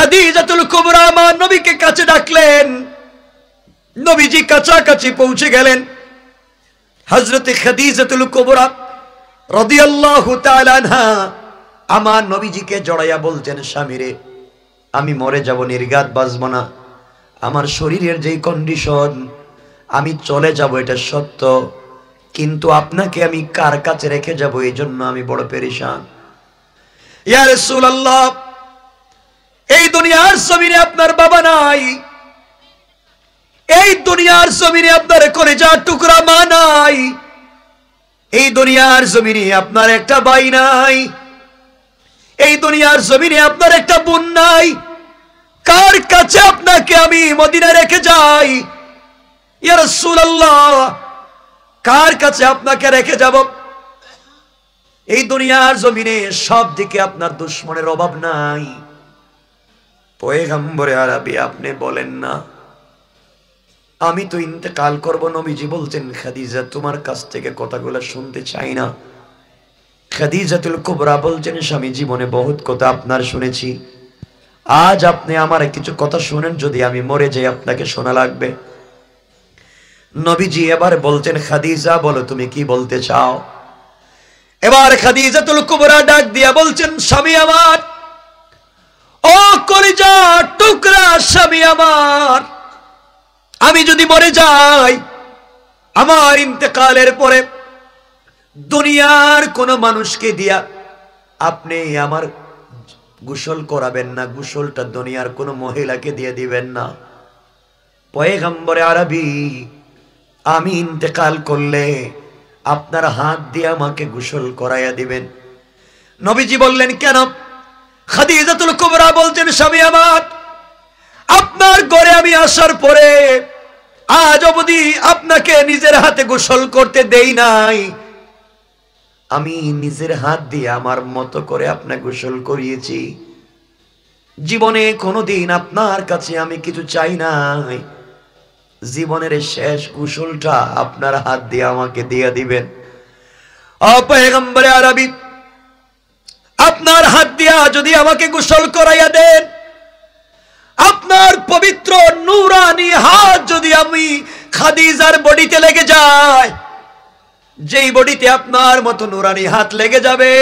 খাদিজাতুল কুবরা আমার নবীকে কাছে ডাকলেন। নবীজি কাছাকাছি পৌঁছে গেলেন। হযরত খাদিজাতুল কুবরা রাদিয়াল্লাহু তাআলা আনহা আমার নবীজিকে জড়াইয়া বলছেন, স্বামীরে আমি মরে যাব, নির্ঘাত বাঁচব না। আমার শরীরের যেই কন্ডিশন, আমি চলে যাব এটা সত্য, কিন্তু আপনাকে আমি কার কাছে রেখে যাব এই জন্য আমি বড় পেরেশান। ইয়া রাসূলুল্লাহ, এই দুনিয়ার জমিনে আপনার বাবা নাই, এই দুনিয়ার জমিনে আপনার কলিজার টুকরা মা নাই, এই দুনিয়ার জমিনে আপনার একটা ভাই নাই, এই দুনিয়ার জমিনে আপনার একটা বোন নাই। কার কাছে আপনাকে আমি মদিনায় রেখে যাই? ইয়া রাসূলুল্লাহ, কার কাছে আপনাকে রেখে যাব? এই দুনিয়ার জমিনে সব দিকে আপনার দুশমনের অভাব নাই। পয়গম্বরে আরবি, আপনি বলেন না আমি তো ইন্তেকাল করব। নবীজি বলছেন, খাদিজা তোমার কাছ থেকে কথাগুলো শুনতে চাই না। খাদিজাতুল কুবরা বলছেন, স্বামী জীবনে বহুত কথা আপনার শুনেছি, আজ আপনি আমার কিছু কথা শুনেন, যদি আমি মরে যাই আপনাকে শোনা লাগবে। নবীজি এবার বলছেন, খাদিজা বলো তুমি কি বলতে চাও? এবার খাদিজাতুল কুবরা ডাক দিয়া বলছেন, স্বামী আমার, ও কলিজা টুকরা স্বামী আমার, আমি যদি মরে যাই, আমার ইন্তেকালের পরে দুনিয়ার কোন মানুষকে দিয়া আপনি আমার গোসল করাবেন না, গোসলটা দুনিয়ার কোন মহিলাকে দিয়ে দিবেন না। পয়গম্বরে আরবি, আমি ইন্তেকাল করলে আপনার হাত দিয়ে আমাকে গোসল করাইয়া দিবেন। নবীজি বললেন, কেন? খাদিজাতুল কুবরা বলছেন, স্বামী আমার, আপনার ঘরে আমি আসার পরে আজ অবধি আপনাকে নিজের হাতে গোসল করতে দেই নাই, আমি নিজের হাত দিয়ে আমার মতো করে আপনাকে গোসল করিয়েছি। জীবনে কোনোদিন আপনার কাছে আমি কিছু চাই নাই, জীবনের শেষ গোসলটা আপনার হাত দিয়ে আমাকে দিয়ে দিবেন। ও পয়গম্বরে আরবি, আপনার হাত দিয়া যদি আমাকে গোসল করাইয়া দেন, আপনার পবিত্র নূরানি হাত যদি আমি খাদিজার বডিতে লেগে যায়, যেই বডিতে আপনার মতো নূরানি হাত লেগে যাবে,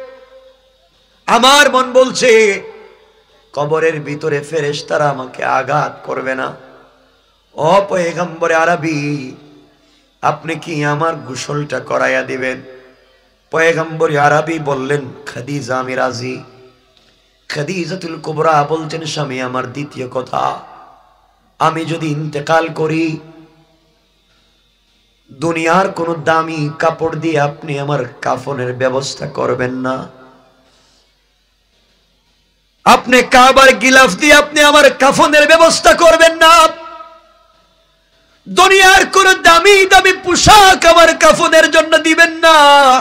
আমার মন বলছে কবরের ভিতরে ফেরেশতারা আমাকে আঘাত করবে না। ও পয়গম্বরে আরবি, আপনি কি আমার গোসলটা করাইয়া দিবেন? পয়গম্বরে আরবি বললেন, খাদিজা আমি রাজি। খাদিজাতুল কুবরা বলছেন, স্বামী আমার, দ্বিতীয় কথা, আমি যদি ইন্তেকাল করি, দুনিয়ার কোন দামি কাপড় দিয়ে আপনি আমার কাফনের ব্যবস্থা করবেন না, আপনি কাবার গিলাফ দিয়ে আপনি আমার কাফনের ব্যবস্থা করবেন না, দুনিয়ার কোন দামি দামি পোশাক আমার কাফনের জন্য দিবেন না।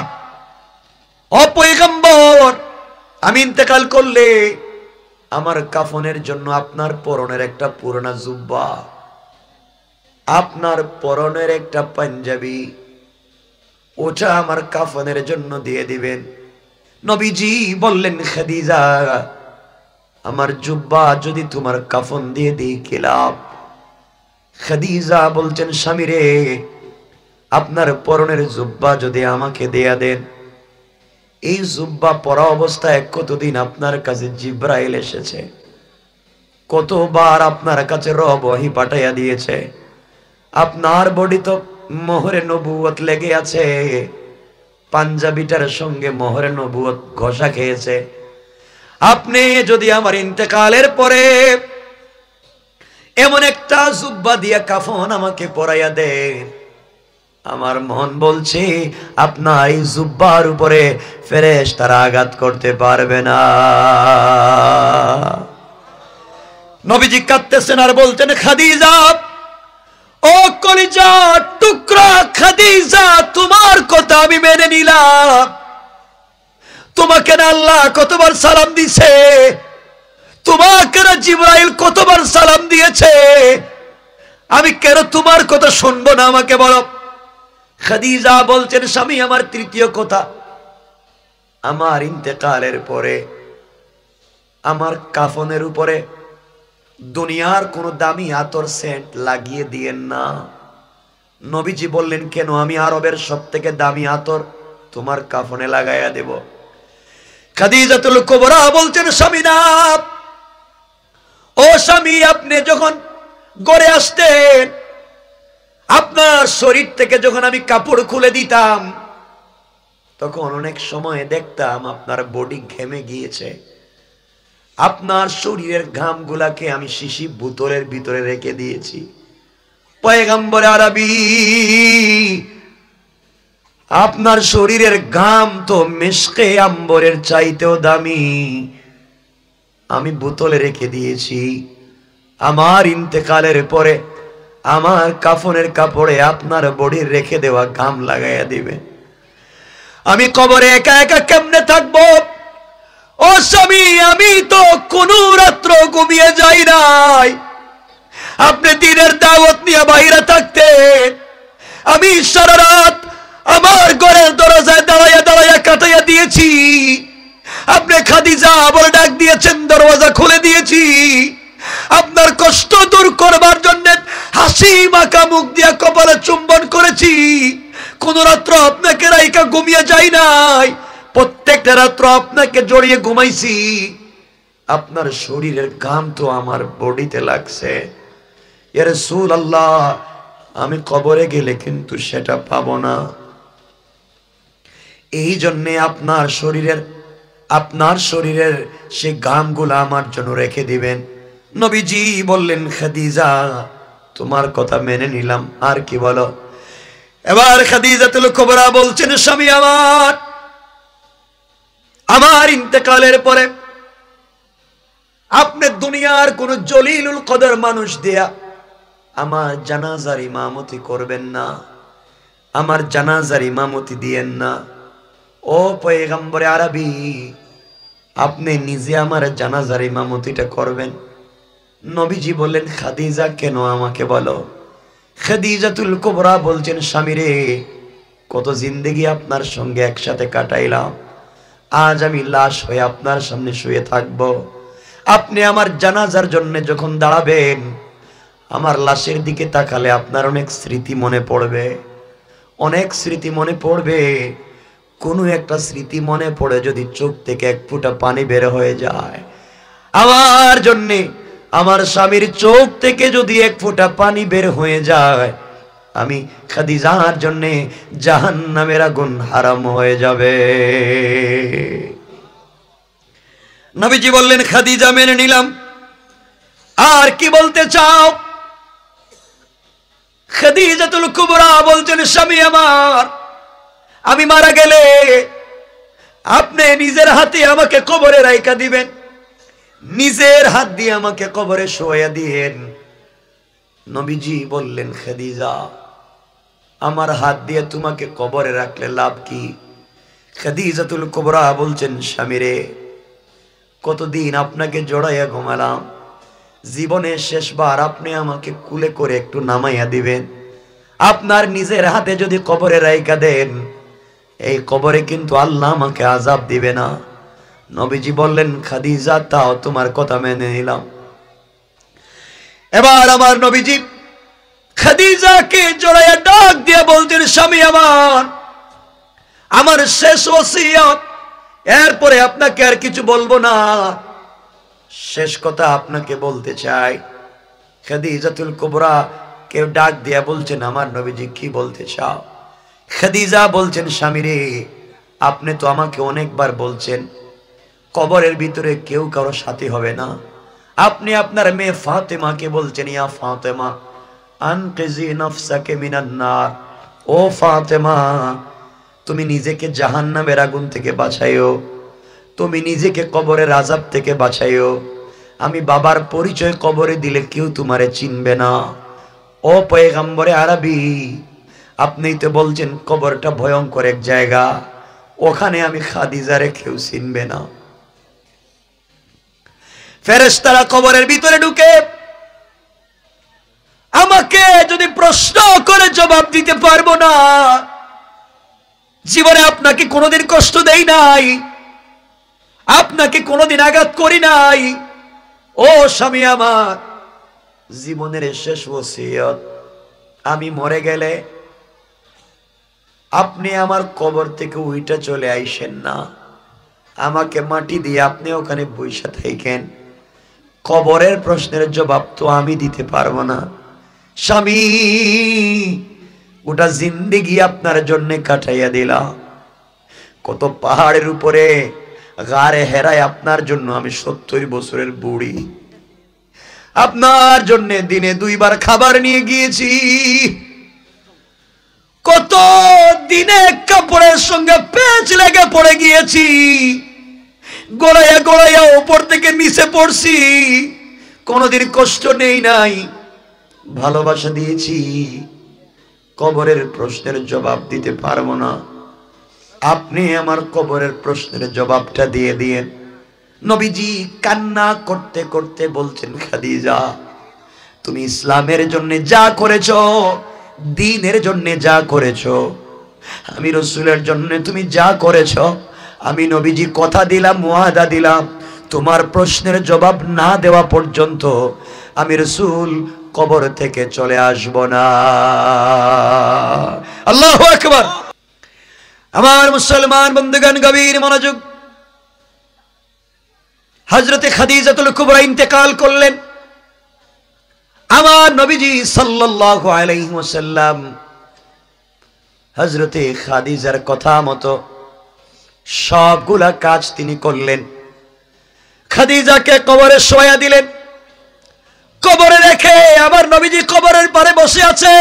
ও পয়গম্বর, আমি ইন্তেকাল করলে আমার কাফনের জন্য আপনার পরনের একটা পুরনো জুব্বা, আপনার পরনের একটা পাঞ্জাবি, ওটা আমার কাফনের জন্য দিয়ে দিবেন। নবীজি বললেন, খাদিজা আমার জুব্বা যদি তোমার কাফন দিয়ে দিই কি লাভ? খাদিজা বলছেন, স্বামী রে, আপনার পরনের জুব্বা যদি আমাকে দেয়া দেন, এই জুব্বা পরা অবস্থায় কতদিন আপনার কাছে জিব্রাইল এসেছে, কতবার আপনার কাছে রব ওহী পাঠাইয়া দিয়েছে, আপনার বডি তো মোহরে নবুয়ত লেগে আছে, পাঞ্জাবিটার সঙ্গে মোহরে নবুয়ত ঘষা খেয়েছে। আপনি যদি আমার ইন্তেকালের পরে এমন একটা জুব্বা দিয়া কাফন আমাকে পরাইয়া দেন, আমার মন বলছে আপনার এই জুব্বার উপরে ফেরেশতারা আঘাত করতে পারবে না। নবীজি কাঁদতেছেন আর বলছেন, খাদিজা, ও কলিজা টুকরা খাদিজা, তোমার কথা আমি মেনে নিলাম, তোমাকে না আল্লাহ কতবার সালাম দিছে, তোমাকে না জিবরাইল কতবার সালাম দিয়েছে, আমি কেন তোমার কথা শুনবো না? আমাকে বলো। খাদিজা বলছেন, স্বামী আমার, তৃতীয় কথা, আমার ইন্তেকালের পরে আমার কাফনের উপরে দুনিয়ার কোনো দামি আতর সেন্ট লাগিয়ে দিয়েন না। নবীজি বললেন, কেন? আমি আরবের সবথেকে দামি আতর তোমার কাফনে লাগাইয়া দেব। খাদিজাতুল কুবরা বলছেন, স্বামী না, ও স্বামী, আপনি যখন গড়ে আসতেন, আপনার শরীর থেকে যখন আমি কাপড় খুলে দিতাম, তখন অনেক সময় দেখতাম আপনার বডি ঘেমে গিয়েছে। আপনার শরীরের ঘামগুলাকে আমি শিশি বোতলের ভিতরে রেখে দিয়েছি। পয়গম্বর আরবি, আপনার শরীরের ঘাম তো মিশকে আম্বরের চাইতেও দামি, আমি বোতলে রেখে দিয়েছি। আমার ইন্তেকালের পরে আমার কাফনের কাপড়ে আপনার বডির রেখে দেওয়া ঘাম লাগাইয়া দিবে। আমি কবরে একা একা কেমনে থাকবো? ও স্বামী, আমি তো কোন রাত্র ঘুমিয়ে যাই নাই। আপনি দিনের দাওয়াত নিয়ে বাইরে থাকতেন, আমি সারা রাত আমার ঘরের দরজায় দাঁড়াইয়া দাঁড়াইয়া কাটাইয়া দিয়েছি। আপনি খাদিজা বলে ডাক দিয়েছেন, দরজা খুলে দিয়েছি। আপনার কষ্ট দূর করবার জন্য হাসি মাখা মুখ দিয়া কপালে চুম্বন করেছি। কোন রাত্র আপনাকে রাইকা ঘুমিয়ে যাই নাই, প্রত্যেকটা রাত্র আপনাকে জড়িয়ে ঘুমাইছি। আপনার শরীরের ঘাম তো আমার বডিতে লাগছে। ইয়া রাসূলুল্লাহ, আমি কবরে গেলে কিন্তু সেটা পাবো না। এই জন্যে আপনার শরীরের সেই ঘামগুলো আমার জন্য রেখে দিবেন। নবীজি বললেন, খাদিজা, তোমার কথা মেনে নিলাম, আর কি বলো? এবার খাদিজাতুল কুবরা বলছেন, স্বামী আমার ইন্তেকালের পরে আপনি দুনিয়ার কোন জলিলুল কদর মানুষ দিয়া আমার জানাজার ইমামতি করবেন না, আমার জানাজার ইমামতি দিয়েন না। ও পয়গম্বরে আরবি, আপনি নিজে আমার জানাজার ইমামতিটা করবেন। নবীজি বললেন, খাদিজা, কেন আমাকে বলো? খাদিজাতুল কুবরা বলছেন, স্বামী রে, কত জিন্দেগি আপনার সঙ্গে একসাথে কাটাইলাম, আজ আমি লাশ হয়ে আপনার সামনে শুয়ে থাকব। আপনি আমার জানাজার জন্য যখন দাঁড়াবেন, আমার লাশের দিকে তাকালে আপনার অনেক স্মৃতি মনে পড়বে, অনেক স্মৃতি মনে পড়বে। কোনো একটা স্মৃতি মনে পড়ে যদি চোখ থেকে এক ফোঁটা পানি বের হয়ে যায়, আমার জন্যে, আমার স্বামীর চোখ থেকে যদি এক ফোঁটা পানি বের হয়ে যায়, আমি খাদিজার জন্যে জাহান্নামের আগুন হারাম হয়ে যাবে। নবীজি বললেন, খাদিজা, মেনে নিলাম, আর কি বলতে চাও? খাদিজাতুল কুবরা বলছেন, স্বামী আমার, আমি মারা গেলে আপনি নিজের হাতে আমাকে কবরে রাইখা দিবেন, নিজের হাত দিয়ে আমাকে কবরে শোয়া দিয়েন। নবীজি বললেন, খাদিজা, আমার হাত দিয়ে তোমাকে কবরে রাখলে লাভ কি? খাদিজাতুল কুবরা বলছেন, স্বামী রে, কতদিন আপনাকে জড়াইয়া ঘুমালাম, জীবনের শেষবার আপনি আমাকে কুলে করে একটু নামাইয়া দিবেন। আপনার নিজের হাতে যদি কবরে রাইখা দেন, এই কবরে কিন্তু আল্লাহ আমাকে আযাব দিবে না। নবীজি বললেন, খাদিজা, তাও তোমার কথা মেনে নিলাম। এবার আমার নবীজি খাদিজাকে জড়াইয়া ডাক দিয়ে বলতেন, স্বামী আমার শেষ ওসিয়ত, এরপরে আপনাকে আর কিছু বলবো না। শেষ কথা আপনাকে বলতে চাই। খাদিজাতুল কুবরা কেউ ডাক দিয়া বলছেন, আমার নবীজি, কি বলতে চাও? খাদিজা বলছেন, স্বামী রে, আপনি তো আমাকে অনেকবার বলছেন কবরের ভিতরে কেউ কারো সাথী হবে না। আপনি আপনার মেয়ে ফাতেমাকে বলছেন, ইয়া ফাতেমা, আনকিজি নাফসাকে মিনান নার, ও ফাতেমা, তুমি নিজেকে জাহান্নামের আগুন থেকে বাঁচাইও, তুমি নিজেকে কবরের আযাব থেকে বাঁচাইও। আমি বাবার পরিচয় কবরে দিলে কেউ তোমারে চিনবে না। ও পয়গম্বরে আরবি, আপনি তো বলছেন কবরটা ভয়ঙ্কর এক জায়গা, ওখানে আমি খাদিজারে কেউ চিনবে না। ফেরেশতারা কবরের ভিতরে ঢুকে আমাকে যদি প্রশ্ন করে জবাব দিতে পারবো না। জীবনে আপনাকে কোনোদিন কষ্ট দেই নাই, আপনাকে কোনোদিন আঘাত করি নাই। ও স্বামী আমার, জীবনের শেষ ওসিয়ত, আমি মরে গেলে আপনি আমার কবর থেকে উইটা চলে আইসেন না, আমাকে মাটি দিয়ে আপনি ওখানে বইসা থাকেন। কবরের প্রশ্নের জবাব তো আমি দিতে পারবো না। স্বামী, ওটা জিন্দেগি আপনার জন্য কাটাইয়া দিলাম। কত পাহাড়ের উপরে গারে হেরায় আপনার জন্য আমি 70 বছরের বুড়ি। আপনার জন্য দিনে 2 বার খাবার নিয়ে গিয়েছি। কত দিনে কাপড়ের সঙ্গে পেঁচ লেগে পড়ে গিয়েছি, গোড়াইয়া গোড়াইয়া উপর থেকে নিচে পড়ছি, কোনোদিন কষ্ট নেই নাই, ভালোবাসা দিয়েছি। কবরের প্রশ্নের জবাব দিতে পারবো না, আপনি আমার কবরের প্রশ্নের জবাবটা দিয়ে দিয়েন। নবীজি কান্না করতে করতে বলছেন, খাদিজা তুমি ইসলামের জন্য যা করেছো, দ্বীনের জন্য যা করেছো, আমি রাসূলের জন্য তুমি যা করেছো, আমি নবীজি কথা দিলাম, ওয়াদা দিলাম, তোমার প্রশ্নের জবাব না দেওয়া পর্যন্ত আমি রাসূল কবর থেকে চলে আসব না। আল্লাহু আকবার। আমার মুসলমান বন্ধুগণ, গভীর মনোযোগ। হযরতে খাদিজাতুল কুবরা ইন্তেকাল করলেন। আমার নবীজি সাল্লাল্লাহু আলাইহি ওয়াসাল্লাম হযরতে খাদিজার কথা মতো সবগুলা কাজ তিনি করলেন। খাদিজাকে কবরে শোয়া দিলেন। কবরে রেখে আমার নবীজি কবরের পারে বসে আছে।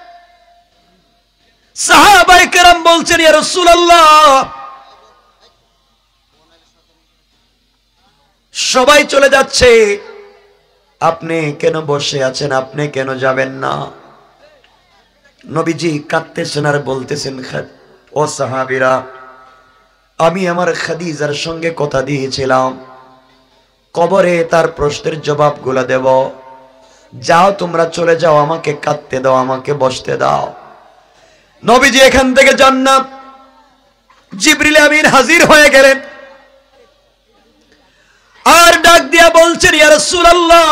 সাহাবায়ে কেরাম বলছেন, ইয়া রাসূলুল্লাহ, সবাই চলে যাচ্ছে, আপনি কেন বসে আছেন, আপনি কেন যাবেন না? নবীজি কাঁদতেছেন আর বলতেছেন, ও সাহাবীরা, আমি আমার খাদিজার সঙ্গে কথা দিয়েছিলাম কবরে তার প্রশ্নের জবাবগুলো দেব। যাও তোমরা চলে যাও, আমাকে কাঁদতে দাও, আমাকে বসতে দাও। নবীজি এখান থেকে যান না। জিবরিল আমিন হাজির হয়ে গেলেন আর ডাক দিয়া বলছেন, ইয়া রাসূলুল্লাহ,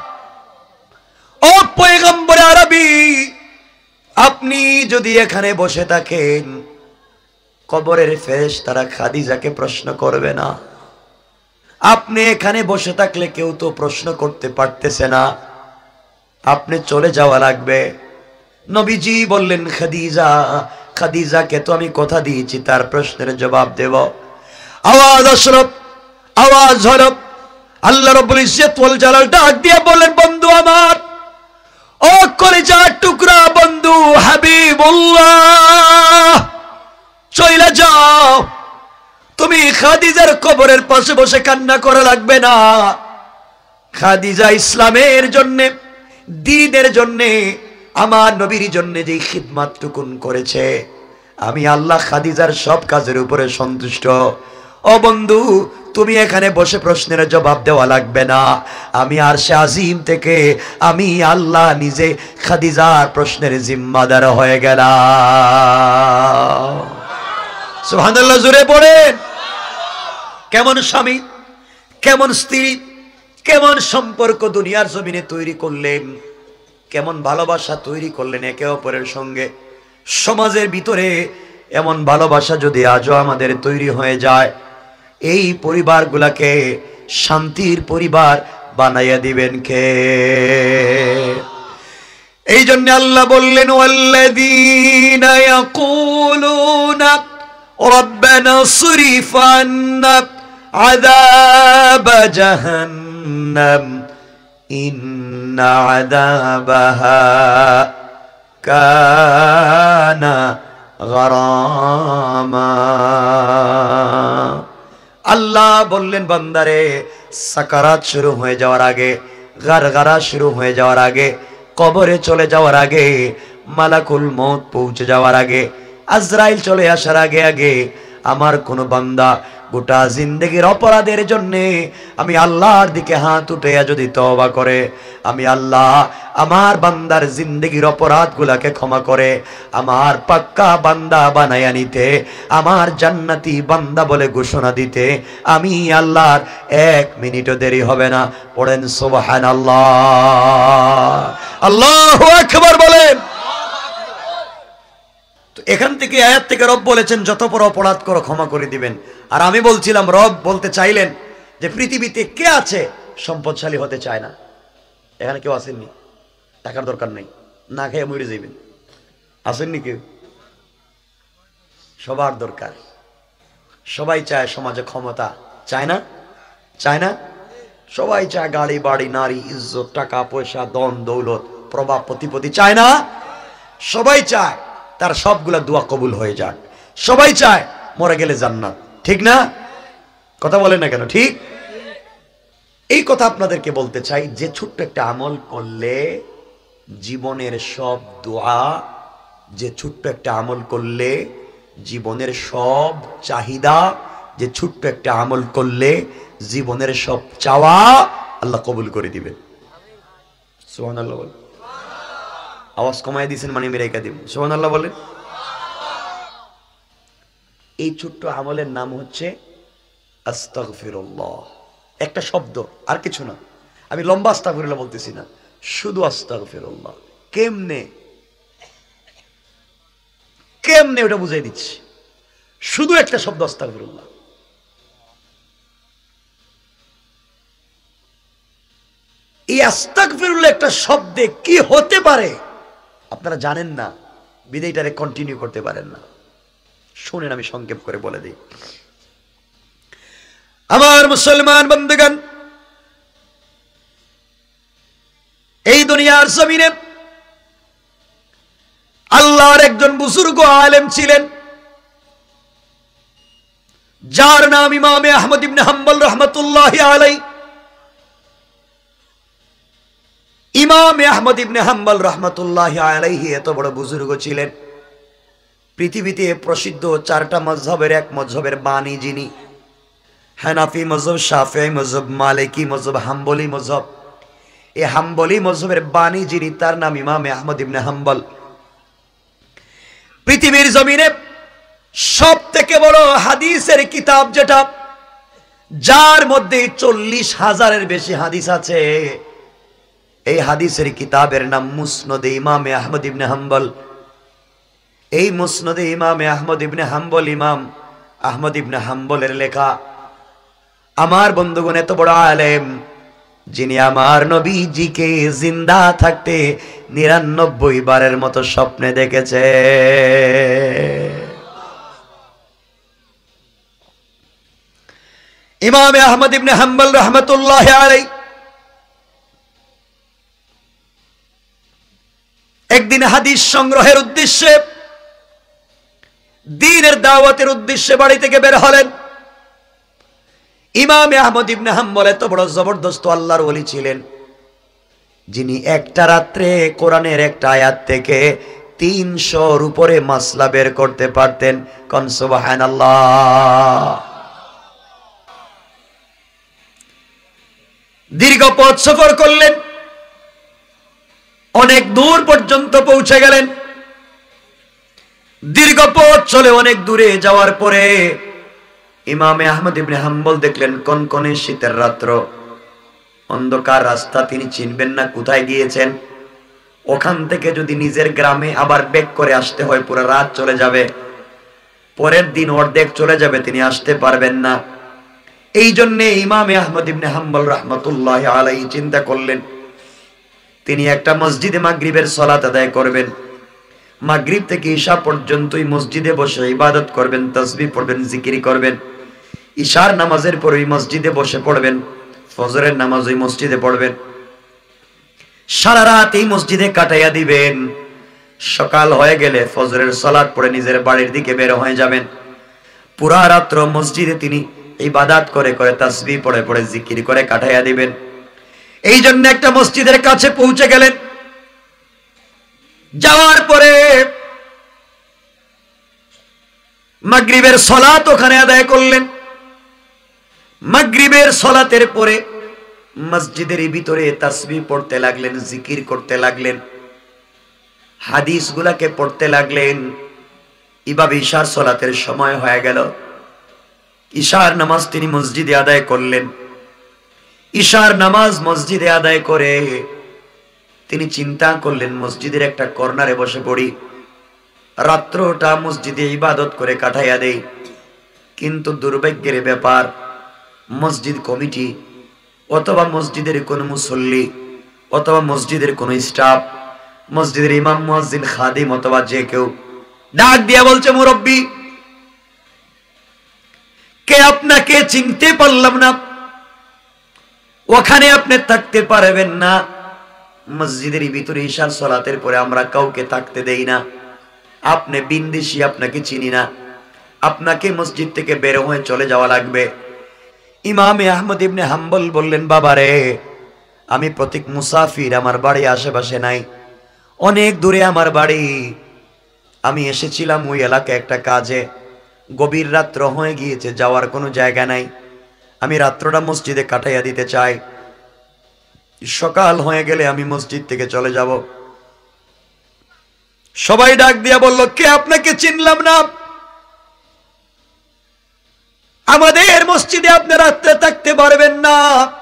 ও পয়গম্বর আরবি, আপনি যদি এখানে বসে থাকেন কবরের ফেরেশতারা খাদিজাকে প্রশ্ন করবে না। আপনি এখানে বসে থাকলে কেউ তো প্রশ্ন করতে পারতেছে না, আপনি চলে যাওয়া লাগবে। নবীজি বললেন, খাদিজা, খাদিজাকে তো আমি কথা দিয়েছি তার প্রশ্নের জবাব দেব। আওয়াজ আসলো, আওয়াজ হলো। আল্লাহ রাব্বুল ইজ্জত ওয়াল জালাল ডাক দিয়ে বললেন, বন্ধু আমার, ও কলিজার টুকরা বন্ধু হাবিবুল্লাহ, চলে যাও। তুমি খাদিজার কবরের পাশে বসে কান্না করা লাগবে না। খাদিজা ইসলামের জন্য, দ্বীনের জন্য, আমার নবীর জন্য যে খিদমতটুকুন করেছে, আমি আল্লাহ খাদিজার সব কাজের উপরে সন্তুষ্ট। ও বন্ধু, তুমি এখানে বসে প্রশ্নের জবাব দেওয়া লাগবে না। আমি আরশে আজিম থেকে আমি আল্লাহ নিজে খাদিজার প্রশ্নের জিম্মাদার হয়ে গেলাম। সুবহানাল্লাহ, জোরে পড়েন। কেমন স্বামী, কেমন স্ত্রী, কেমন সম্পর্ক দুনিয়ার জমিনে তৈরি করলেন, কেমন ভালোবাসা তৈরি করলেন একে অপরের সঙ্গে। সমাজের ভিতরে এমন ভালোবাসা যদি আজও আমাদের তৈরি হয়ে যায়, এই পরিবারগুলোকে শান্তির পরিবার বানাইয়া দিবেন কে? এই জন্য আল্লাহ বললেন, ওয়াল্লাযীনা ইয়াকুলুনা রাব্বানা সরিফ আন্না আযাব জাহান্নাম ইন্না আযাবাহা কানা গারামা। আল্লাহ বললেন, বান্দারে, সাকারাত শুরু হয়ে যাওয়ার আগে, গারগারা শুরু হয়ে যাওয়ার আগে, কবরে চলে যাওয়ার আগে, মালাকুল মউত পৌঁছে যাওয়ার আগে, আজরাইল চলে আসার আগে আগে আমার কোন বান্দা গোটা জিন্দেগির অপরাধের জন্য আমি আল্লাহর দিকে হাত উঠাইয়া যদি তওবা করে, আমি আল্লাহ আমার বান্দার জিন্দেগির অপরাধগুলাকে ক্ষমা করে আমার পাক্কা বান্দা বানায়া নিতে, আমার জান্নাতি বান্দা বলে ঘোষণা দিতে আমি আল্লাহর 1 মিনিটও দেরি হবে না। পড়েন সুবহানাল্লাহ, আল্লাহু আকবার বলেন। তো এখান থেকে আয়াত থেকে রব বলেছেন যত বড় অপরাধ করো ক্ষমা করে দিবেন। আর আমি বলছিলাম রব বলতে চাইলেন যে পৃথিবীতে কে আছে সম্পদশালী হতে চায় না? এখানে কেউ আসেননি? টাকার দরকার নেই, না খেয়ে মরে যাইবেন, আসেননি কেউ? সবার দরকার, সবাই চায় সমাজে ক্ষমতা, চায় না? চায় না? সবাই চায় গাড়ি বাড়ি নারী ইজ্জত টাকা পয়সা ধন দৌলত প্রভাব প্রতিপত্তি, চায় না? সবাই চায় তার সবগুলা দোয়া কবুল হয়ে যাক, সবাই চায় মরে গেলে জান্নাত, ঠিক না? কথা বলেন না কেন? ঠিক। এই কথা আপনাদেরকে বলতে চাই যে ছোট্ট একটা আমল করলে জীবনের সব দোয়া, যে ছোট্ট একটা আমল করলে জীবনের সব চাহিদা, যে ছোট্ট একটা আমল করলে জীবনের সব চাওয়া আল্লাহ কবুল করে দিবেন। সুবহানাল্লাহ বলেন। আওয়াজ কমায় দিয়েছেন মানে মেরাইকা দিব। সুবহানাল্লাহ বলেন। এই ছোট্ট আমলের নাম হচ্ছে আস্তাগফিরুল্লাহ। একটা শব্দ, আর কিছু না। আমি লম্বা আস্তাগফিরুল্লাহ বলতেছি না, শুধু আস্তাগফিরুল্লাহ। কেমনে কেমনে ওটা বুঝাই দিচ্ছি। শুধু একটা শব্দ আস্তাগফিরুল্লাহ। এই আস্তাগফিরুল্লাহ একটা শব্দে কি হতে পারে আপনারা জানেন না, বিদায়টারে কন্টিনিউ করতে পারেন না। শুনেন, আমি সংক্ষেপ করে বলে দিই। আমার মুসলমান বন্ধুগণ, এই দুনিয়ার জমিনে আল্লাহর একজন বুজুর্গ আলেম ছিলেন যার নাম ইমামে আহমদ ইবনে হাম্বল রাহমাতুল্লাহি আলাইহি। ইমামে আহমদ ইবনে হাম্বল রাহমাতুল্লাহি আলাইহি এত বড় বুজুর্গ ছিলেন, পৃথিবীতে প্রসিদ্ধ 4টা মাযহাবের এক মাযহাবের বাণী যিনি, হানাফি মাযহাব, শাফিঈ মাযহাব, মালিকি মাযহাব, হাম্বলি মাযহাব। এই হাম্বলি মাযহাবের বাণী যিনি, তার নাম ইমামে আহমদ ইবনে হাম্বল। পৃথিবীর জমিনে সবথেকে বড় হাদিসের কিতাব যেটা, যার মধ্যে 40,000-এর বেশি হাদিস আছে, এই হাদিসের কিতাবের নাম মুসনদে ইমামে আহমদ ইবনে হাম্বল। এই মুসনদে ইমামে আহমদ ইবনে হাম্বল, ইমাম আহমদ ইবনে হাম্বলের লেখা। আমার বন্ধুগণ, এত বড় আলেম যিনি আমার নবীজিকে জিন্দা থাকতে 99 বারের মতো স্বপ্নে দেখেছে। ইমামে আহমদ ইবনে হাম্বল রাহমাতুল্লাহি আলাইহি একদিন হাদিস সংগ্রহের উদ্দেশ্যে, দ্বীনের দাওয়াতের উদ্দেশ্যে বাড়ি থেকে বের হলেন। ইমামে আহমদ ইবনে হাম্বল এত বড় জবরদস্ত আল্লাহর ওলি ছিলেন যিনি একটা রাত্রে কোরআনের একটা আয়াত থেকে 300-র উপরে মাসলা বের করতে পারতেন। কোন সুবহানাল্লাহ। দীর্ঘ পথ সফর করলেন, অনেক দূর পর্যন্ত পৌঁছে গেলেন। দীর্ঘ পথ চলে অনেক দূরে যাওয়ার পরে ইমামে আহমদ ইবনে হাম্বল দেখলেন কনকনে শীতের রাত্র, অন্ধকার রাস্তা, তিনি চিনবেন না কোথায় গিয়েছেন। ওখান থেকে যদি নিজের গ্রামে আবার ব্যাক করে আসতে হয় পুরো রাত চলে যাবে, পরের দিন অর্ধেক চলে যাবে, তিনি আসতে পারবেন না। এই জন্যে ইমামে আহমদ ইবনে হাম্বল রাহমাতুল্লাহি আলাইহি চিন্তা করলেন তিনি একটা মসজিদে মাগরিবের সালাত আদায় করবেন। মাগরিব থেকে ঈশা পর্যন্তই মসজিদে বসে ইবাদত করবেন, তাসবিহ পড়বেন, জিকির করবেন। ঈশার নামাজের পর ওই মসজিদে বসে পড়বেন, ফজরের নামাজ ওই মসজিদে পড়বেন, সারা রাত এই মসজিদে কাটাইয়া দিবেন। সকাল হয়ে গেলে ফজরের সালাত পড়ে নিজের বাড়ির দিকে বের হয়ে যাবেন। পুরা রাত্র মসজিদে তিনি ইবাদত করে করে, তাসবিহ পড়ে পড়ে, জিকির করে কাটাইয়া দিবেন। এই জন্য একটা মসজিদের কাছে পৌঁছে গেলেন। যাওয়ার পরে মাগরিবের সালাত ওখানে আদায় করলেন। মাগরিবের সালাতের পরে মসজিদের ভিতরে তাসবিহ পড়তে লাগলেন, জিকির করতে লাগলেন, হাদিসগুলাকে পড়তে লাগলেন। এভাবে ঈশার সালাতের সময় হয়ে গেল। ঈশার নামাজ তিনি মসজিদে আদায় করলেন। ঈশার নামাজ মসজিদে আদায় করে তিনি চিন্তা করলেন মসজিদের একটা কর্নারে বসে পড়ি, রাত্রটা মসজিদে ইবাদত করে কাটাইয়া দেই। কিন্তু দুর্ভাগ্যের ব্যাপার, মসজিদ কমিটি অথবা মসজিদের কোন মুসল্লি অথবা মসজিদের কোন স্টাফ, মসজিদের ইমাম মুয়াজ্জিন খাদিম অথবা যে কেউ ডাক দিয়া বলছে, মুরব্বি কে আপনাকে চিনতে পারলাম না, ওখানে আপনি থাকতে পারবেন না। মসজিদের ভিতরে ঈশার সালাতের পরে আমরা কাউকে থাকতে দেই না, আপনি বিন্দেশি, আপনাকে চিনি না, আপনাকে মসজিদ থেকে বের হয়ে চলে যাওয়া লাগবে। ইমামে আহমদ ইবনে হাম্বল বললেন, বাবারে আমি প্রতীক মুসাফির, আমার বাড়ি আশেপাশে নাই, অনেক দূরে আমার বাড়ি। আমি এসেছিলাম ওই এলাকায় একটা কাজে, গভীর রাত্র হয়ে গিয়েছে, যাওয়ার কোনো জায়গা নাই, আমি রাত্রটা মসজিদে কাটাইয়া দিতে চাই, সকাল হয়ে গেলে আমি মসজিদ থেকে চলে যাব। সবাই ডাক দিয়া বলল, কে আপনাকে চিনলাম না, আমাদের মসজিদে আপনি রাত্রে থাকতে পারবেন না।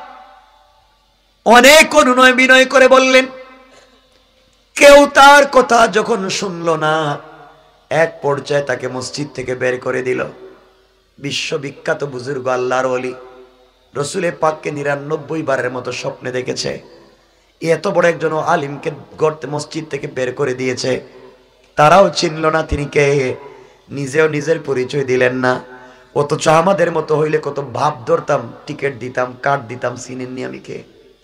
অনেক অনুনয় বিনয় করে বললেন, কেউ তার কথা যখন শুনল না, এক পর্যায়ে তাকে মসজিদ থেকে বের করে দিল। বিশ্ববিখ্যাত বুজুর্গ আল্লাহর ওলি রসুলের পাককে ৯৯ বারের মতো স্বপ্নে দেখেছে, এত বড় একজন আলিমকে গর্তে মসজিদ থেকে বের করে দিয়েছে, তারাও চিনল না তিনি কে, নিজেও নিজের পরিচয় দিলেন না। অথচ আমাদের মতো হইলে কত ভাব ধরতাম, টিকিট দিতাম, কার্ড দিতাম, চিনেননি আমি কে।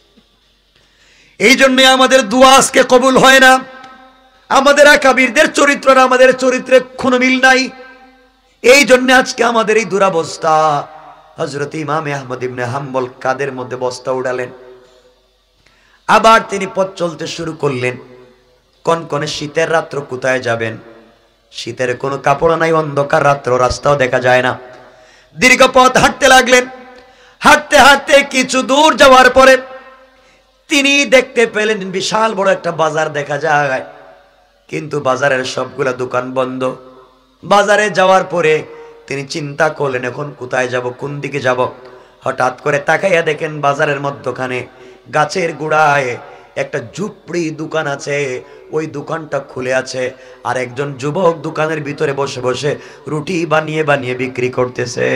এই জন্য আমাদের দোয়া আজকে কবুল হয় না, আমাদের আকাবিরদের চরিত্র না, আমাদের চরিত্রে কোনো মিল নাই। এই জন্য আজকে আমাদের এই দুরাবস্থা। হযরত ইমাম আহমদ ইবনে হাম্বল কাদের মধ্যে বস্তা উড়ালেন, আবার তিনি পথ চলতে শুরু করলেন। কনকনে শীতের রাত্র কোথায় যাবেন, শীতের কোনো কাপড় নাই, অন্ধকার রাত্র, রাস্তাও দেখা যায় না। দীর্ঘ পথ হাঁটতে লাগলেন। হাঁটতে হাঁটতে কিছু দূর যাওয়ার পরে তিনি দেখতে পেলেন বিশাল বড় একটা বাজার দেখা যায়, কিন্তু বাজারের সবগুলা দোকান বন্ধ। বাজারে যাওয়ার পরে তিনি চিন্তা করলেন এখন কোথায় যাব, কোন দিকে যাব। হঠাৎ করে তাকাইয়া দেখেন বাজারের মধ্যখানে গাছের গোড়ায় একটা ঝুপড়ি দোকান আছে, ওই দোকানটা খুলে আছে, আর একজন যুবক দোকানের ভিতরে বসে বসে রুটি বানিয়ে বানিয়ে বিক্রি করতেছে।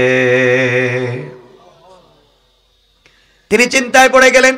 তিনি চিন্তায় পড়ে গেলেন,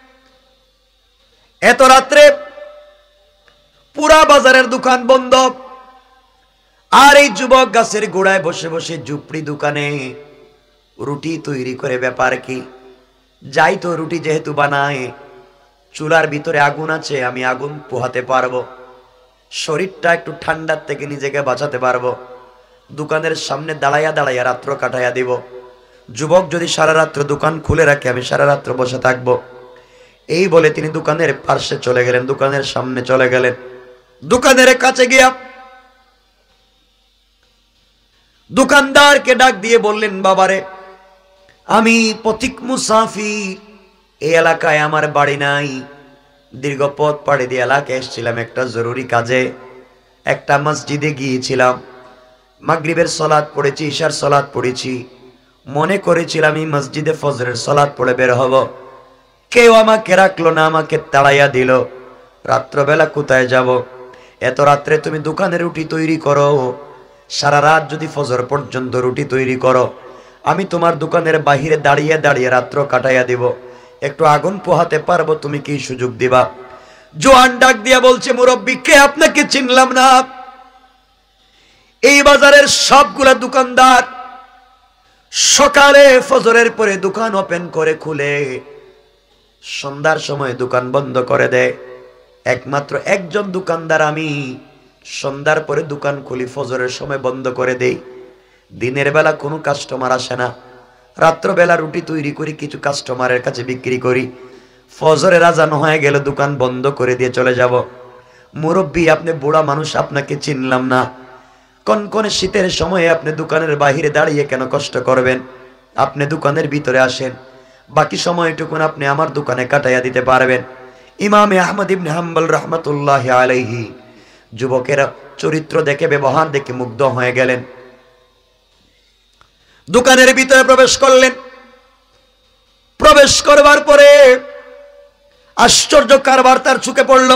এত রাত্রে পুরা বাজারের দোকান বন্ধ, আর এই যুবক গাছের গোড়ায় বসে বসে ঝুপড়ি দোকানে রুটি তৈরি করে, ব্যাপার কি? যাই তো, রুটি যেহেতু বানায়, চুলার ভিতরে আগুন আছে, আমি আগুন পোহাতে পারবো, শরীরটা একটু ঠান্ডার থেকে নিজেকে বাঁচাতে পারবো, দোকানের সামনে দাঁড়াইয়া দাঁড়াইয়া রাত্র কাটাইয়া দিব। যুবক যদি সারা রাত্র দোকান খুলে রাখে, আমি সারা রাত্র বসে থাকবো। এই বলে তিনি দোকানের পাশে চলে গেলেন, দোকানের সামনে চলে গেলেন। দোকানের কাছে গিয়া দোকানদারকে ডাক দিয়ে বললেন, বাবারে আমি পথিক মুসাফির, এই এলাকায় আমার বাড়ি নাই, দীর্ঘ পথ পাড়ি দিয়ে এলাকায় এসেছিলাম একটা জরুরি কাজে, একটা মসজিদে গিয়েছিলাম, মাগরিবের সালাত পড়েছি, ইশার সালাত পড়েছি, মনে করেছিলাম এই মসজিদে ফজরের সালাত পড়ে বের হব, কেউ আমাকে রাখলো না, আমাকে তাড়াইয়া দিল। রাত্রবেলা কোথায় যাব? এত রাত্রে তুমি দোকানে রুটি তৈরি করো, সারা রাত যদি ফজর পর্যন্ত রুটি তৈরি করো, আমি তোমার দোকানের বাহিরে দাঁড়িয়ে দাঁড়িয়ে রাত্র কাটাইয়া দিব, একটু আগুন পোহাতে পারবো, তুমি কি সুযোগ দিবা? জোয়ান ডাক দিয়া বলছে, মুরব্বি কে আপনাকে চিনলাম না। এই বাজারের সবগুলা দোকানদার সকালে ফজরের পরে দোকান ওপেন করে খুলে সন্ধ্যার সময় দোকান বন্ধ করে দেয়, একমাত্র একজন দোকানদার আমি, সন্ধ্যার পরে দোকান খুলি, ফজরের সময় বন্ধ করে দেই। দিনের বেলা কোনো কাস্টমার আসে না, রাত্রবেলা রুটি তৈরি করি, কিছু কাস্টমারের কাছে বিক্রি করি, ফজরের আজান হয়ে গেলে দোকান বন্ধ করে দিয়ে চলে যাব। মুরব্বি আপনি বুড়া মানুষ, আপনাকে চিনলাম না, কনকনে শীতের সময়ে আপনি দোকানের বাহিরে দাঁড়িয়ে কেন কষ্ট করবেন? আপনি দোকানের ভিতরে আসেন, বাকি সময়টুকুন আপনি আমার দোকানে কাটাইয়া দিতে পারবেন। ইমামে আহমদ ইবনে হাম্বল রাহমাতুল্লাহি আলাইহি যুবকের চরিত্র দেখে, ব্যবহার দেখে মুগ্ধ হয়ে গেলেন। দোকানের ভিতরে প্রবেশ করলেন। প্রবেশ করবার পরে আশ্চর্য কারবার তার চোখে পড়ল।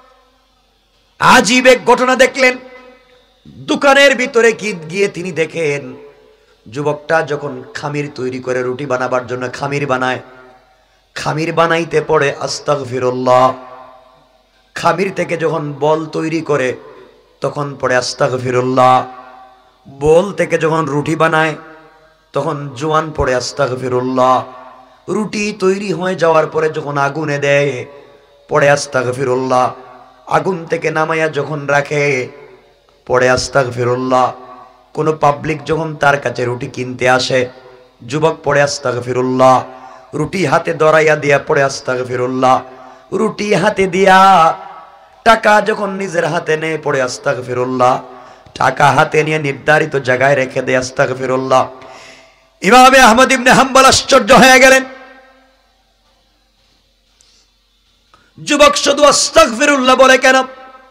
আজীব এক ঘটনা দেখলেন। দোকানের ভিতরে গিয়ে তিনি দেখেন যুবকটা যখন খামির তৈরি করে রুটি বানাবার জন্য খামির বানায়, খামির বানাইতে পড়ে আস্তাগফিরুল্লাহ। খামির থেকে যখন বল তৈরি করে তখন পড়ে আস্তাগফিরুল্লাহ। বল থেকে যখন রুটি বানায় তখন জোয়ান পড়ে আস্তাগফিরুল্লাহ। রুটি তৈরি হয়ে যাওয়ার পরে যখন আগুনে দেয় পড়ে আস্তাগফিরুল্লাহ। আগুন থেকে নামাইয়া যখন রাখে পড়ে আস্তাগফিরুল্লাহ। কোনো পাবলিক যখন তার কাছে রুটি কিনতে আসে, যুবক পড়ে আস্তাগফিরুল্লাহ। রুটি হাতে ধরাইয়া দিয়া পড়ে আস্তাগফিরুল্লাহ। রুটি হাতে দিয়া টাকা যখন নিজের হাতে নেয় পড়ে আস্তাগফিরুল্লাহ। টাকা হাতে নিয়ে নির্ধারিত জায়গায় রেখে দেয় আস্তাগফিরুল্লাহ। ইমামে আহমদ ইবনে হাম্বল আশ্চর্য হয়ে গেলেন। যুবক শুধু আস্তাগফিরুল্লাহ বলে কেন?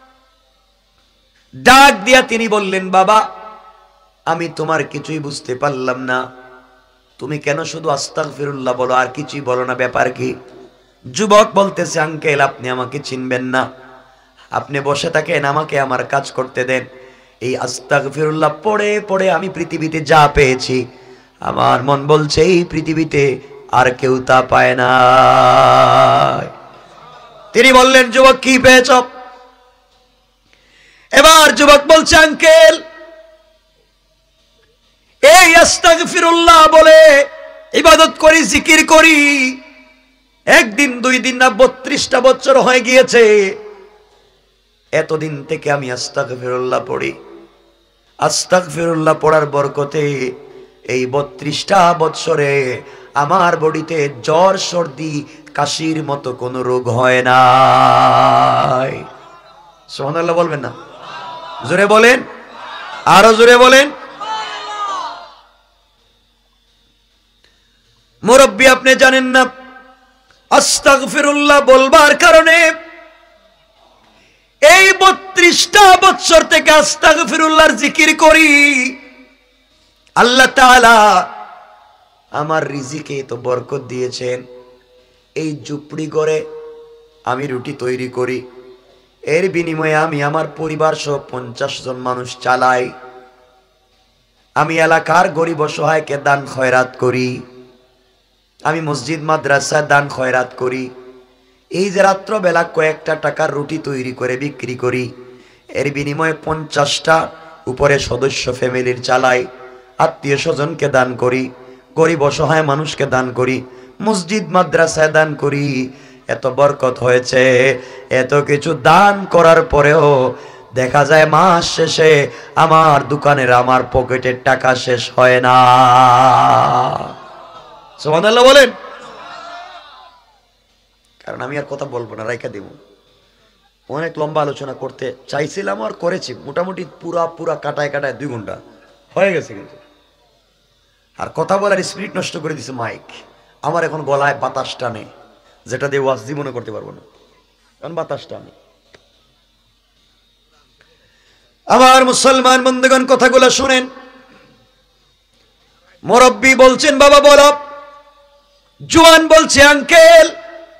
ডাক দিয়া তিনি বললেন, বাবা আমি তোমার কিছুই বুঝতে পারলাম না, তুমি কেন শুধু আস্তাগফিরুল্লাহ বলো আর কিছুই বলো না, ব্যাপার কি? যুবক বলতেছে, আঙ্কেল আপনি আমাকে চিনবেন না, আপনি বসে থাকেন, আমাকে আমার কাজ করতে দেন। এই আস্তাগফিরুল্লাহ পড়ে পড়ে আমি পৃথিবীতে যা পেয়েছি, আমার মন বলছে এই পৃথিবীতে আর কেউ তা পায় না। তিনি বললেন, যুবক কি পেয়েছ? এবার যুবক বলছে, আঙ্কেল এই আস্তাগফিরুল্লাহ বলে ইবাদত করি, জিকির করি, একদিন দুই দিন না 32টা বছর হয়ে গিয়েছে। এতদিন থেকে আমি আস্তাগফিরুল্লাহ পড়ি। আস্তাগফিরুল্লাহ পড়ার বরকতে এই 32টা বছরে আমার বডিতে জ্বর সর্দি কাশির মতো কোনো রোগ হয় না। সুবহানাল্লাহ বলবেন না? জোরে বলেন, আরো জোরে বলেন। মুরব্বী আপনি জানেন না, আস্তাগফিরুল্লাহ বলবার কারণে এই 32টা বছর থেকে আস্তাগফিরুল্লাহর জিকির করি, আল্লাহ তাআলা আমার রিজিকে তো বরকত দিয়েছেন। এই ঝুপড়ি ঘরে আমি রুটি তৈরি করি, এর বিনিময়ে আমি আমার পরিবার সহ 50 জন মানুষ চালাই। আমি এলাকার গরিব অসহায়কে দান খয়রাত করি, আমি মসজিদ মাদ্রাসায় দান খয়রাত করি। এই যে রাত্রবেলা কয়েকটা টাকার রুটি তৈরি করে বিক্রি করি, এর বিনিময়ে 50টা উপরে সদস্য ফ্যামিলির চালাই, আত্মীয় স্বজনকে দান করি, গরিব অসহায় মানুষকে দান করি, মসজিদ মাদ্রাসায় দান করি। এত বরকত হয়েছে। এত কিছু দান করার পরেও দেখা যায় মাস শেষে আমার দোকানের আমার পকেটের টাকা শেষ হয় না। সুবহানাল্লাহ বলেন। কারণ আমি আর কথা বলবো না, রাইখা দেব। অনেক লম্বা আলোচনা করতে চাইছিলাম আর করেছি, মোটামুটি পুরা কাটায় 2 ঘন্টা হয়ে গেছে, কিন্তু আর কথা বলার স্পিরিট নষ্ট করে দিছে মাইক। আমার এখন গলায় বাতাস টানে, যেটা দিয়ে ওয়াজ জীবনে করতে পারবো না, কারণ বাতাস টানে। আমার মুসলমান বন্ধুগণ কথাগুলো শুনেন। মুরব্বী বলছেন, বাবা বলো। জওয়ান বলছে, আঙ্কেল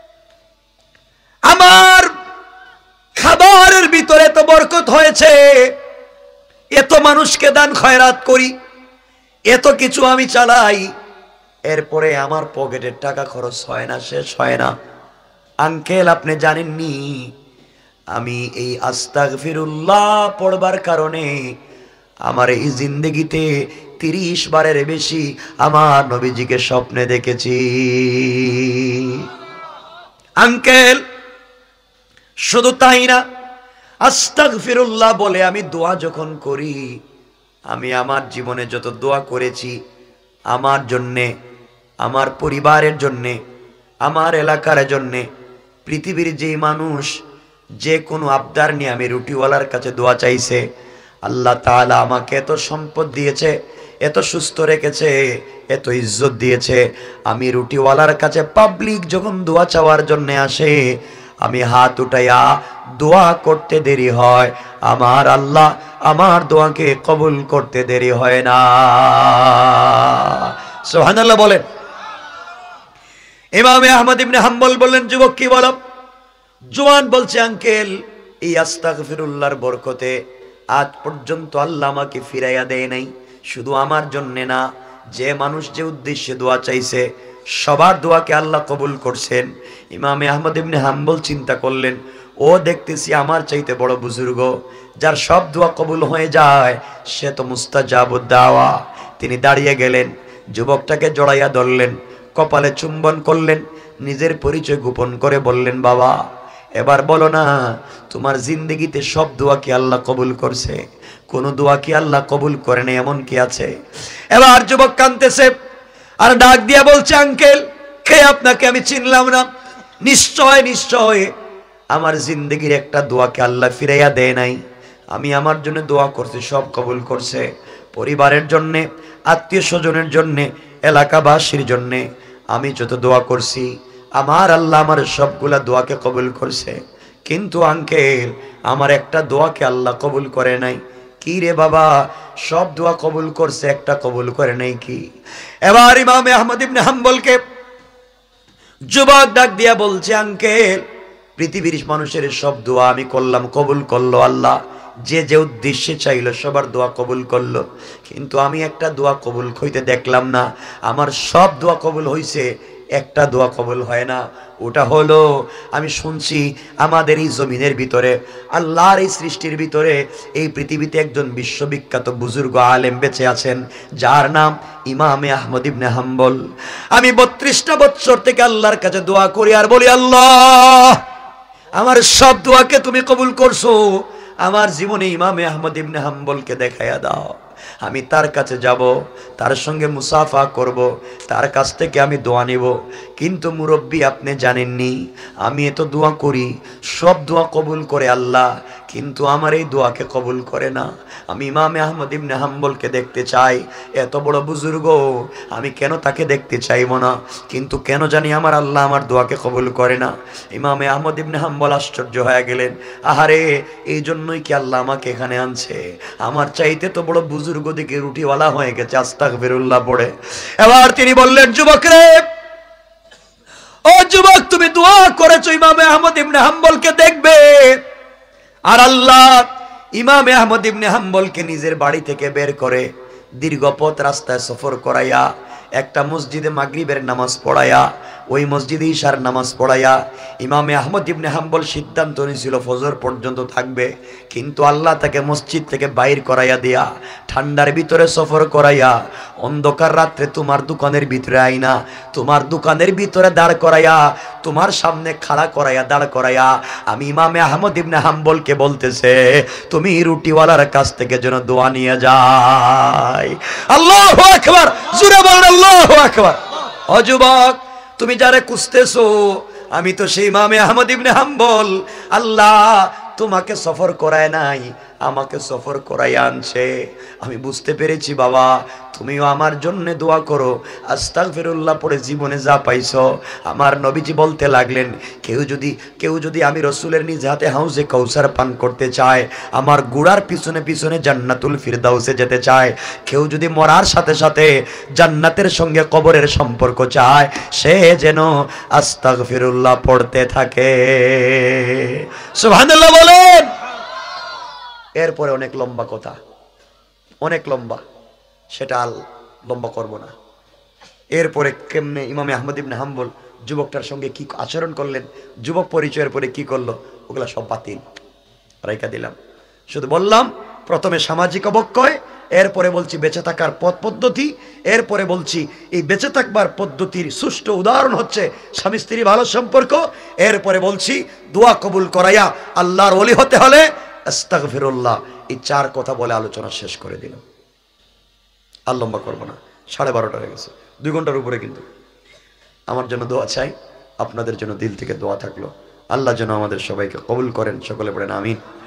আমার খাবারের ভিতরে তো বরকত হয়েছে, এত মানুষকে দান খয়রাত করি, এত কিছু আমি চালাই, এরপরে আমার পকেটের টাকা খরচ হয় না, শেষ হয় না। আঙ্কেল আপনি জানেননি, আমি এই আস্তাগফিরুল্লাহ পড়বার কারণে আমার এই জিন্দেগিতে 30 বারের বেশি আমার নবীজিকে স্বপ্নে দেখেছি। আঙ্কেল শুধু তাই না, আস্তাগফিরুল্লাহ বলে আমি দোয়া যখন করি, আমি আমার জীবনে যত দোয়া করেছি, আমার জন্যে, আমার পরিবারের জন্যে, আমার এলাকার জন্যে, পৃথিবীর যে মানুষ যে কোনো আবদার নিয়ে আমি রুটিওয়ালার কাছে দোয়া চাইছে, আল্লাহ তাআলা আমাকে এত সম্পদ দিয়েছে, এত সুস্থ রেখেছে, এত ইজ্জত দিয়েছে। আমি রুটিওয়ালার কাছে পাবলিক যখন দোয়া চাওয়ার জন্য আসে, আমি হাত উঠাইয়া দোয়া করতে দেরি হয়, আমার আল্লাহ আমার দোয়াকে কবুল করতে দেরি হয় না। সুবহানাল্লাহ বলেন। ইমামে আহমদ ইবনে হাম্বল বললেন, যুবক কি বলো? জোয়ান বলছে, আঙ্কেল এই আস্তাগফিরুল্লাহর বরকতে আজ পর্যন্ত আল্লাহ আমাকে ফিরাইয়া দেয় নাই। শুধু আমার জন্যে না, যে মানুষ যে উদ্দেশ্যে দোয়া চাইছে সবার দোয়াকে আল্লাহ কবুল করছেন। ইমামে আহমদ ইবনে হাম্বল চিন্তা করলেন, ও দেখতেছি আমার চাইতে বড় বুজুর্গ, যার সব দোয়া কবুল হয়ে যায়, সে তো মুস্তাজাবুদ দাওয়া। তিনি দাঁড়িয়ে গেলেন, যুবকটাকে জড়াইয়া ধরলেন, কপালে চুম্বন করলেন, নিজের পরিচয় গোপন করে বললেন, বাবা এবার বলো না, তোমার জিন্দগিতে সব দোয়া কি আল্লাহ কবুল করছে? কোন দোয়া কি আল্লাহ কবুল করে না এমন কি আছে? এবার যুবক কাঁদতেছে আর ডাক দিয়া বলছে, আঙ্কেল কে আপনাকে আমি চিনলাম না। নিশ্চয় নিশ্চয় আমার জিন্দগির একটা দোয়াকে আল্লাহ ফিরাইয়া দেয় নাই। আমি আমার জন্য দোয়া করছি, সব কবুল করছে। পরিবারের জন্যে, আত্মীয় স্বজনের জন্যে, এলাকাবাসীর জন্যে আমি যত দোয়া করছি, আমার আল্লাহ আমার সবগুলা দোয়াকে কবুল করছে। কিন্তু আঙ্কেল আমার একটা দোয়াকে আল্লাহ কবুল করে নাই। কি রে বাবা? সব দোয়া কবুল করছে, একটা কবুল করে নাই কি? এবার ইমামে আহমদ ইবনে হাম্বলকে যুবক ডাক দিয়া বলছে, আঙ্কেল পৃথিবীর মানুষের সব দোয়া আমি করলাম, কবুল করলো আল্লাহ, যে যে উদ্দেশ্যে চাইলো সবার দোয়া কবুল করলো, কিন্তু আমি একটা দোয়া কবুল হইতে দেখলাম না। আমার সব দোয়া কবুল হইছে, একটা দোয়া কবুল হয় না। ওটা হলো, আমি শুনছি আমাদের এই জমিনের ভিতরে, আল্লাহর এই সৃষ্টির ভিতরে, এই পৃথিবীতে একজন বিশ্ববিখ্যাত বুজুর্গ আলেম বেঁচে আছেন, যার নাম ইমামে আহমদ ইবনে হাম্বল। আমি 32টা বছর থেকে আল্লাহর কাছে দোয়া করি আর বলি, আল্লাহ আমার সব দোয়াকে তুমি কবুল করছো, আমার জীবনে ইমামে আহমদ ইবনে হাম্বলকে দেখাইয়া দাও। আমি তার কাছে যাব, তার সঙ্গে মুসাফা করব, তার কাছ থেকে আমি দোয়া নিব। কিন্তু মুরব্বী আপনি জানেননি, আমি এত দোয়া করি, সব দোয়া কবুল করে আল্লাহ, কিন্তু আমার এই দোয়াকে কবুল করে না। আমি ইমামে আহমদ ইবনে হাম্বলকে দেখতে চাই, এত বড় বুজুর্গ, আমি কেন তাকে দেখতে চাইব না? কিন্তু কেন জানি আমার আল্লাহ আমার দোয়াকে কবুল করে না। ইমামে আহমদ ইবনে হাম্বল আশ্চর্য হয়ে গেলেন, আহারে এই জন্যই কি আল্লাহ আমাকে এখানে আনছে? আমার চাইতে তো বড় বুজুর্গ দিকে রুটিওয়ালা হয়ে গেছে আস্তাগফিরুল্লাহ পড়ে। এবার তিনি বললেন, যুবক রে, ও যুবক, তুমি দোয়া করেছো ইমামে আহমদ ইবনে হাম্বলকে দেখবে, আর আল্লাহ ইমামে আহমদ ইবনে হাম্বলকে নিজের বাড়ি থেকে বের করে দীর্ঘ পথ রাস্তায় সফর করাইয়া একটা মসজিদে মাগরিবের নামাজ পড়াইয়া, ওই মসজিদে ইশার নামাজ পড়াইয়া ইমামে আহমদ ইবনে হাম্বল সিদ্ধান্ত নিয়েছিল ফজর পর্যন্ত থাকবে। কিন্তু আল্লাহ তাকে মসজিদ থেকে বাইর করাইয়া দিয়া, ঠান্ডার ভিতরে সফর করাইয়া, অন্ধকার রাত্রে তোমার দোকানের ভিতরে আইনা, তোমার দোকানের ভিতরে দাঁড় করাইয়া, তোমার সামনে খাড়া করাইয়া দাঁড় করাইয়া আমি ইমামে আহমদ ইবনে হাম্বলকে বলতেছে, তুমি রুটিওয়ালার কাছ থেকে যেন দোয়া নিয়ে যাই। আল্লাহু আকবার, জোরে বলেন আল্লাহু আকবার। ও যুবক, তুমি যারে খুঁজতেছো, আমি তো সেই ইমামে আহমদ ইবনে হাম্বল। আল্লাহ তোমাকে সফর করায় নাই, আমাকে সফর করাই আনছে। আমি বুঝতে পেরেছি বাবা, তুমিও আমার জন্য দোয়া করো। আস্তাগফিরুল্লাহ পড়ে জীবনে যা পাইছো। আমার নবীজি বলতে লাগলেন, কেউ যদি আমি রসুলের নিজ হাতে হাউজে কাউসার পান করতে চায়, আমার গুড়ার পিছনে পিছনে জান্নাতুল ফিরদাউসে যেতে চায়, কেউ যদি মরার সাথে সাথে জান্নাতের সঙ্গে কবরের সম্পর্ক চায়, সে যেন আস্তাগফিরুল্লাহ পড়তে থাকে। সুবহানাল্লাহ বলেন। এরপরে অনেক লম্বা কথা, অনেক লম্বা, সেটা আর লম্বা করব না। এরপরে কেমনে ইমামে আহমদ ইবনে হাম্বল যুবকটার সঙ্গে কি আচরণ করলেন, যুবক পরিচয়ের পরে কি করলো, ওগুলা সব বাতিল রাইখা দিলাম। শুধু বললাম প্রথমে সামাজিক অবক্ষয়, এরপরে বলছি বেঁচে থাকার পথ পদ্ধতি, এরপরে বলছি এই বেঁচে থাকবার পদ্ধতির সুষ্ঠু উদাহরণ হচ্ছে স্বামী স্ত্রী ভালো সম্পর্ক, এরপরে বলছি দোয়া কবুল করাইয়া আল্লাহর ওলি হতে হলে আস্তাগফিরুল্লাহ। এই 4 কথা বলে আলোচনা শেষ করে দিলাম। আর লম্বা করবো না, 12:30 হয়ে গেছে, 2 ঘন্টার উপরে। কিন্তু আমার জন্য দোয়া চাই, আপনাদের জন্য দিল থেকে দোয়া থাকলো। আল্লাহ যেন আমাদের সবাইকে কবুল করেন, সকলে পড়েন আমিন।